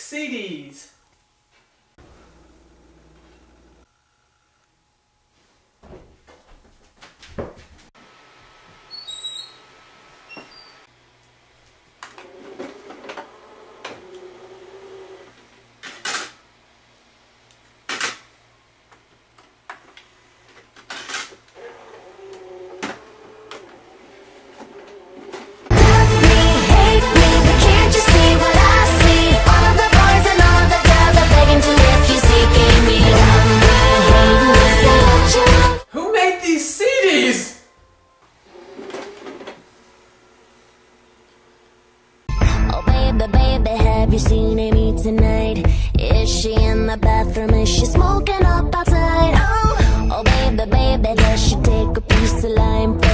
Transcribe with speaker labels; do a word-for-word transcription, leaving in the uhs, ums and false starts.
Speaker 1: C Ds.
Speaker 2: Baby, have you seen Amy tonight? Is she in the bathroom? Is she smoking up outside? Oh, oh baby, baby, does she take a piece of lime?